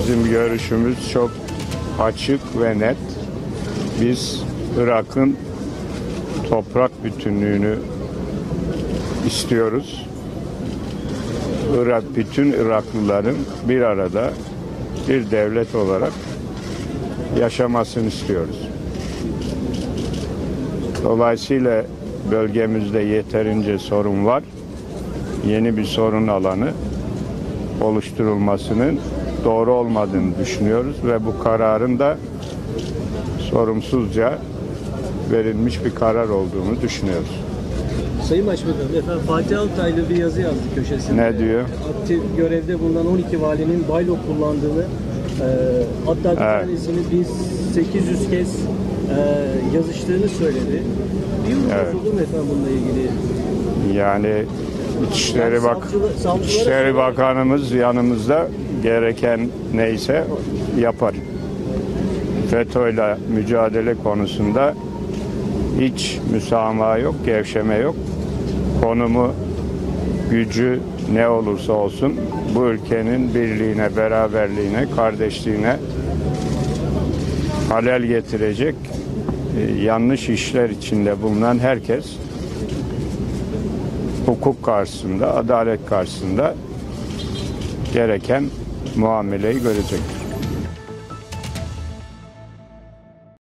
Bizim görüşümüz çok açık ve net. Biz Irak'ın toprak bütünlüğünü istiyoruz. Bütün Iraklıların bir arada bir devlet olarak yaşamasını istiyoruz. Dolayısıyla bölgemizde yeterince sorun var. Yeni bir sorun alanı oluşturulmasının doğru olmadığını düşünüyoruz ve bu kararın da sorumsuzca verilmiş bir karar olduğunu düşünüyoruz. Sayın Başbakanım, efendim Fatih Altaylı bir yazı yazdı köşesinde. Ne diyor? Aktif görevde bulunan 12 valinin baylo kullandığını, hatta bir tanesini 1800 kez yazıştığını söyledi. Bir yorum oldu mu efendim bununla ilgili? Yani İçişleri Bakanımız yanımızda, gereken neyse yapar. FETÖ'yle mücadele konusunda hiç müsamaha yok, gevşeme yok. Konumu, gücü ne olursa olsun bu ülkenin birliğine, beraberliğine, kardeşliğine halel getirecek yanlış işler içinde bulunan herkes hukuk karşısında, adalet karşısında gereken muameleyi görecek.